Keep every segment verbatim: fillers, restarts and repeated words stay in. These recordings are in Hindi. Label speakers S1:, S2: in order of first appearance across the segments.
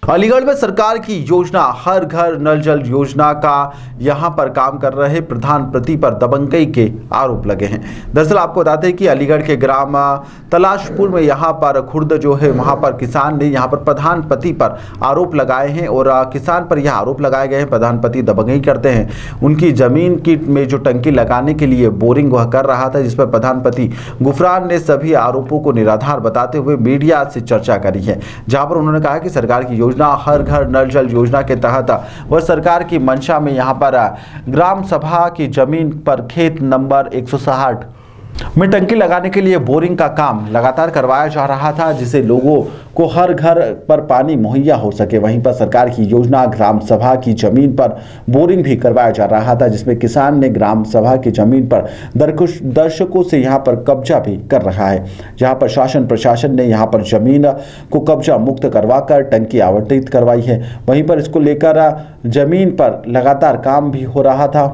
S1: अलीगढ़ में सरकार की योजना हर घर नल जल योजना का यहां पर काम कर रहे प्रधानपति पर दबंगई के आरोप लगे हैं। दरअसल आपको बताते हैं कि अलीगढ़ के ग्राम तलाशपुर में यहां पर खुर्द जो है वहां पर किसान ने यहां पर प्रधानपति पर आरोप लगाए हैं और किसान पर यह आरोप लगाए गए हैं प्रधानपति दबंगई करते हैं। उनकी जमीन की में जो टंकी लगाने के लिए बोरिंग वह कर रहा था, जिस पर प्रधानपति गुफरान ने सभी आरोपों को निराधार बताते हुए मीडिया से चर्चा करी है, जहां पर उन्होंने कहा कि सरकार की योजना हर घर नल जल योजना के तहत वह सरकार की मंशा में यहां पर ग्राम सभा की जमीन पर खेत नंबर एक सौ साठ में टंकी लगाने के लिए बोरिंग का काम लगातार करवाया जा रहा था, जिससे लोगों को हर घर पर पानी मुहैया हो सके। वहीं पर सरकार की योजना ग्राम सभा की जमीन पर बोरिंग भी करवाया जा रहा था, जिसमें किसान ने ग्राम सभा की जमीन पर दर्शकों से यहां पर कब्जा भी कर रहा है। जहां पर शासन प्रशासन ने यहां पर जमीन को कब्जा मुक्त करवाकर टंकी आवंटित करवाई है। वहीं पर इसको लेकर जमीन पर लगातार काम भी हो रहा था।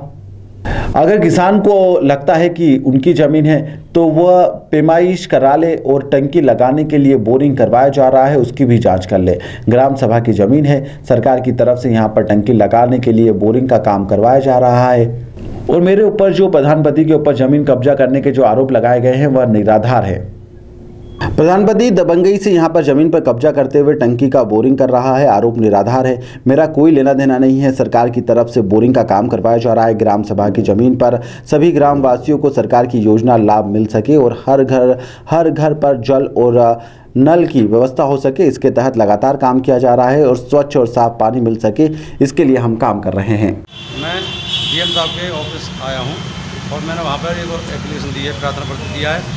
S1: अगर किसान को लगता है कि उनकी ज़मीन है तो वह पैमाइश करा ले और टंकी लगाने के लिए बोरिंग करवाया जा रहा है उसकी भी जांच कर ले। ग्राम सभा की ज़मीन है, सरकार की तरफ से यहां पर टंकी लगाने के लिए बोरिंग का काम करवाया जा रहा है और मेरे ऊपर जो प्रधानपति के ऊपर ज़मीन कब्जा करने के जो आरोप लगाए गए हैं वह निराधार है। प्रधानपति दबंगई से यहां पर जमीन पर कब्जा करते हुए टंकी का बोरिंग कर रहा है, आरोप निराधार है। मेरा कोई लेना देना नहीं है, सरकार की तरफ से बोरिंग का काम करवाया जा रहा है। ग्राम सभा की जमीन पर सभी ग्राम वासियों को सरकार की योजना लाभ मिल सके और हर घर हर घर पर जल और नल की व्यवस्था हो सके, इसके तहत लगातार काम किया जा रहा है और स्वच्छ और साफ पानी मिल सके, इसके लिए हम काम कर रहे हैं।
S2: मैं डीएम साहब के ऑफिस आया हूँ और मैंने वहाँ पर एक एप्लीकेशन दी है, प्रार्थना पत्र दिया है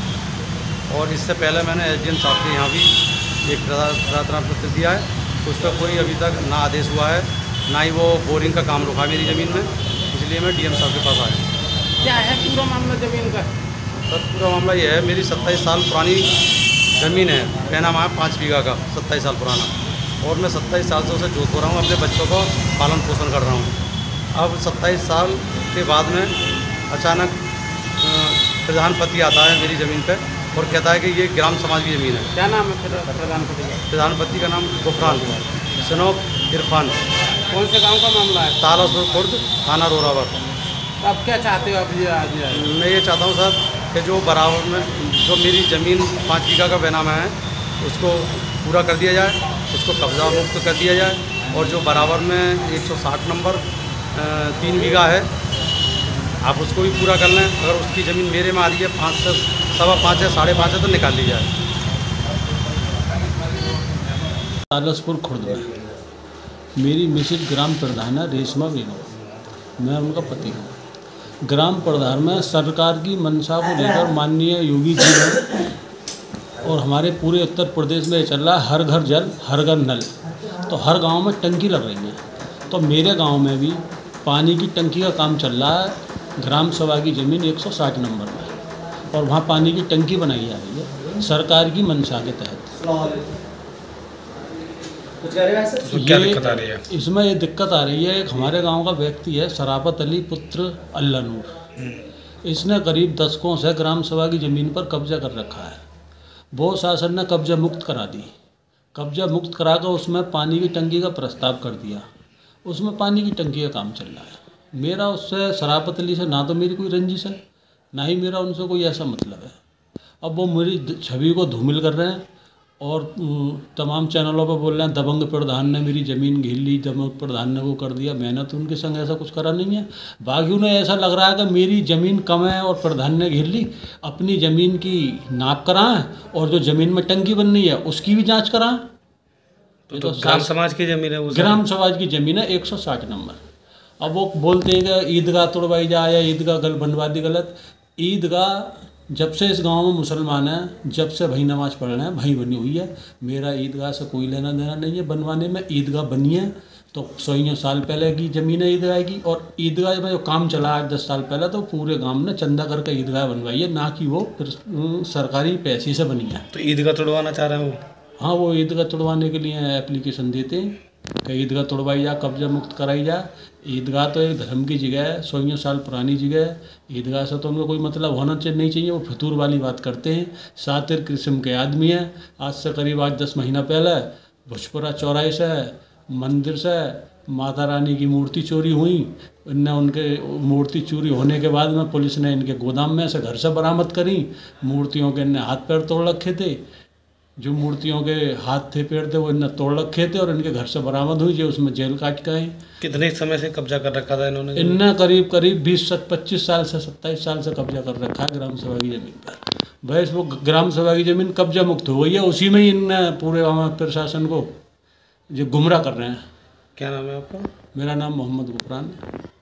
S2: और इससे पहले मैंने एसडीएम साहब के यहाँ भी एक प्रार्थना पत्र दिया है। उस पर कोई अभी तक ना आदेश हुआ है, ना ही वो बोरिंग का काम रुका मेरी ज़मीन में, इसलिए मैं डीएम साहब के पास आया।
S3: क्या है पूरा मामला ज़मीन का?
S2: सर पूरा मामला ये है, मेरी सत्ताईस साल पुरानी ज़मीन है, पैनामा है पाँच बीघा का, सत्ताईस साल पुराना, और मैं सत्ताईस साल से उसे जोत हो रहा हूँ, अपने बच्चों को पालन पोषण कर रहा हूँ। अब सत्ताईस साल के बाद में अचानक प्रधानपति आता है मेरी ज़मीन पर और कहता है कि ये ग्राम समाज की ज़मीन है।
S3: क्या नाम है प्रधानपति का?
S2: प्रधानपति का नाम गुफरान सनोब इरफान।
S3: कौन से गांव का मामला है?
S2: तालासपुर खुर्द, थाना रोरावर।
S3: अब क्या चाहते हो आप? ये आज
S2: मैं ये चाहता हूँ सर कि जो बराबर में जो मेरी ज़मीन पाँच बीघा का बेनामा है उसको पूरा कर दिया जाए, उसको कब्जा मुक्त कर दिया जाए और जो बराबर में एक सौ साठ नंबर तीन बीघा है आप उसको भी पूरा कर लें। अगर उसकी ज़मीन मेरे में आ रही है पाँच से सवा पाँच है, साढ़े पाँच है तो निकाल ली जाए।
S4: तालासपुर खुर्द में मेरी मिसेज ग्राम प्रधान है रेशमा बेनो, मैं उनका पति हूँ। ग्राम प्रधान में सरकार की मंशा को लेकर माननीय योगी जी हैं और हमारे पूरे उत्तर प्रदेश में चल रहा है हर घर जल हर घर नल, तो हर गांव में टंकी लग रही है। तो मेरे गांव में भी पानी की टंकी का काम चल रहा है। ग्राम सभा की ज़मीन एक सौ साठ नंबर में और वहाँ पानी की टंकी बनाई जा रही है सरकार की मंशा के तहत।
S5: तो क्या दिक्कत आ रही है
S4: इसमें? ये दिक्कत आ रही है, एक हमारे गांव का व्यक्ति है शराफत अली पुत्र अल्लाह नूर, इसने करीब दशकों से ग्राम सभा की ज़मीन पर कब्जा कर रखा है। वो शासन ने कब्जा मुक्त करा दी, कब्जा मुक्त करा कर उसमें पानी की टंकी का प्रस्ताव कर दिया, उसमें पानी की टंकी का काम चल रहा है। मेरा उससे शराफत अली से ना तो मेरी कोई रंजिश है, ना ही मेरा उनसे कोई ऐसा मतलब है। अब वो मेरी छवि को धूमिल कर रहे हैं और तमाम चैनलों पर बोल रहे हैं दबंग प्रधान ने मेरी ज़मीन घेर ली, दबंग प्रधान ने वो कर दिया। मैंने तो उनके संग ऐसा कुछ करा नहीं है। बाकी उन्हें ऐसा लग रहा है कि मेरी ज़मीन कम है और प्रधान ने घेर ली। अपनी ज़मीन की नाप कराएं और जो ज़मीन में टंकी बननी है उसकी भी जाँच कराएं।
S5: तो, तो ग्राम समाज की ज़मीन है,
S4: ग्राम समाज की ज़मीन है एक सौ साठ नंबर। अब वो बोलते हैं कि ईदगाह तोड़वाई जाए या ईदगाह गल बनवा दी। गलत। ईदगाह जब से इस गांव में मुसलमान हैं, जब से भाई नमाज पढ़ रहे हैं, भाई बनी हुई है। मेरा ईदगाह से कोई लेना देना नहीं है बनवाने में। ईदगाह बनी है तो सौ साल पहले की ज़मीन है ईदगाह की, और ईदगाह में जो काम चला आठ दस साल पहले तो पूरे गांव ने चंदा करके ईदगाह बनवाई है, ना कि वो सरकारी पैसे से बनी है।
S5: तो ईदगाह तोड़वाना चाह रहे हैं वो?
S4: हाँ, वो ईदगाह तोड़वाने के लिए एप्लीकेशन देते हैं कि ईदगाह तोड़वाई जाए, कब्जा मुक्त कराई जाए। ईदगाह तो एक धर्म की जगह है, सौ साल पुरानी जगह है। ईदगाह से तो उनको कोई मतलब होना चाहिए नहीं चाहिए, वो फितूर वाली बात करते हैं। सातिर किस्म के आदमी हैं। आज से करीब आज दस महीना पहले भुजपुरा चौराहे से मंदिर से माता रानी की मूर्ति चोरी हुई। इनने उनके मूर्ति चोरी होने के बाद में पुलिस ने इनके गोदाम में से घर से बरामद करी। मूर्तियों के इनने हाथ पैर तोड़ रखे थे, जो मूर्तियों के हाथ थे पैर थे वो इनने तोड़ रखे थे और इनके घर से बरामद हुई, जो उसमें जेल काट के आई।
S5: कितने समय से कब्जा कर रखा था इन्होंने?
S4: इनने करीब करीब बीस से पच्चीस साल से सत्ताईस साल से कब्जा कर रखा है ग्राम सभा की ज़मीन पर। बस वो ग्राम सभा की ज़मीन कब्जा मुक्त हो गई है, उसी में ही इनने पूरे प्रशासन को जो गुमराह कर रहे हैं।
S5: क्या नाम है आपका?
S4: मेरा नाम मोहम्मद गुफरान है।